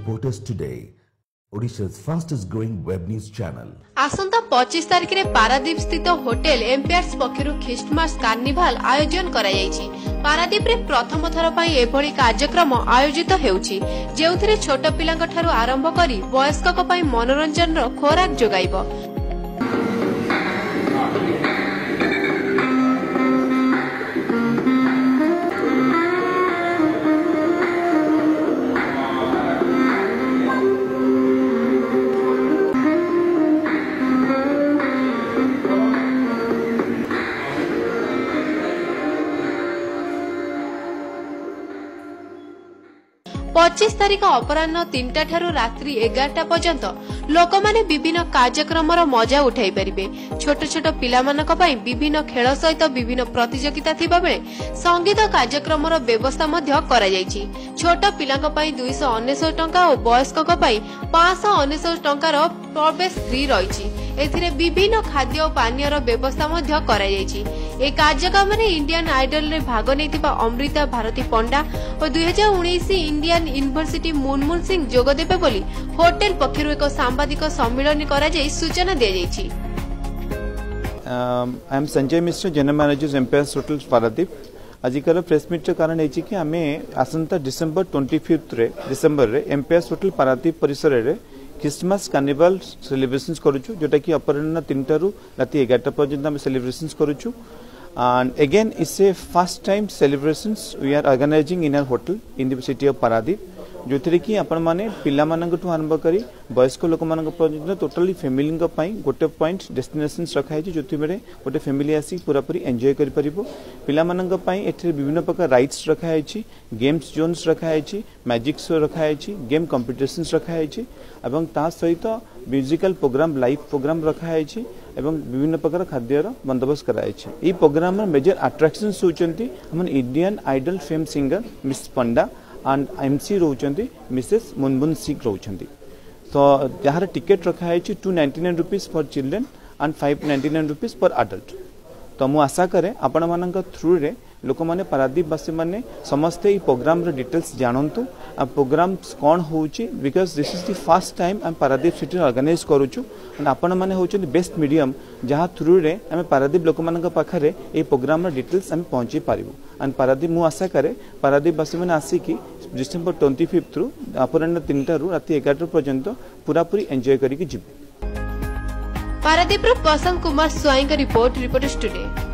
Reporters Today, Odisha's fastest growing web news channel. आसंता 25 तारिख रे पारादीप स्थित होटेल एम्पायर्स पक्षरु ख्रिस्टमास कार्निवाल आयोजन करा जायछि। पारादीप रे प्रथम थर पई एभଳି कार्यक्रम आयोजित हेउछि जेउथिरे छोट पिलांक ठारू आरंभ करी वयस्कक पई मनोरंजन रो खोराक जोगाइबो। पच्चीस तारिख अपराह 3टा ठारू रात्रि 11टा पर्यंत लोक माने विभिन्न कार्यक्रम मजा उठाई पारिबे। छोट छोट पिला मानक पई विभिन्न खेल सहित विभिन्न प्रतियोगिता थिबा बेले संगीत कार्यक्रम व्यवस्था मध्य करा जायछि। छोट पिलांक पई 299 टंका और वयस्कक पई 599 टंकार प्रवेश फ्री रहिछि। एथिरे विभिन्न खाद्य और पानीय व्यवस्था मध्य करा जायछि। ए कार्यक्रम रे इंडियन आइडल रे भाग नैथिबा अमृता भारती पंडा और 2019 इंडियन यूनिवर्सिटी मुनमुन सिंह जोग देबे बोली होटेल पक्षरु एक सांबादिक सम्मेलन करा जाय सूचना दिया जायछि। I am Sanjay Mishra, general manager Empires hotel Paradip. आजिकार प्रेस मीट कारण है कि आम आसंता डिसेम्बर 25 डिसेम्बर रे एम्पायर्स होटल पारादीप परिसर रे क्रिसमस कार्निवाल सेलिब्रेशंस करूछु, जोटा कि अपराह्न 3टा रु राति 11टा पर्यंत आम सेलिब्रेशंस करूछु। And again, it's a first time celebrations we are organizing in our hotel in the city of Paradip. जो थी कि आपण माने पिला मानक आरंभ करी वयस्क लोक मानक पर्यंत टोटली फैमिली गोटे पॉइंट डेस्टिनेशंस रखाई जो गोटे फैमिली आसी पूरा पूरी एंजॉय करि परिबो। पिला मानक पई एथे विभिन्न प्रकार राइड्स रखाई छी, गेम्स जोन्स रखाई छी, मैजिक शो रखाई छी, गेम कॉम्पिटिशन्स रखाई छी एवं ता सहित म्यूजिकल प्रोग्राम लाइव प्रोग्राम रखाई छी एवं विभिन्न प्रकार खाद्यर बंदोबस्त कराई छी। ई प्रोग्राम मेजर अट्रैक्शंस होचंती हम Indian Idol fame singer miss Panda and MC रोचंती मिसेस मुनमुन सिंह रोचंती। तो जहार टिकेट रखा है 299 rupees for children and 599 rupees for adult. तो मु आशा करे आपण मानक थ्रू रे लोक माने पारादीपवासी माने समस्ते ई प्रोग्राम रे डिटेल्स जानंतु आ प्रोग्राम कोन होउची because this is the first time हम पारादीप सिटी ऑर्गेनाइज करूछु एंड आपण माने होउचंती बेस्ट मीडियम जहा थ्रू रे हम पारादीप लोक मानक पाखरे ए प्रोग्राम रे डिटेल्स हम पहुंची पारिबो। एंड पारादीप मु आशा करे पारादीपवासी माने आसी कि डिसेम्बर 25 रु अपराह्न 3टा रु राति 11टा पर्यंत पूरा पूरी एंजॉय करिक जिबे। पारादीप रो प्रशांत कुमार स्वाई का रिपोर्ट रिपोर्टर्स टुडे।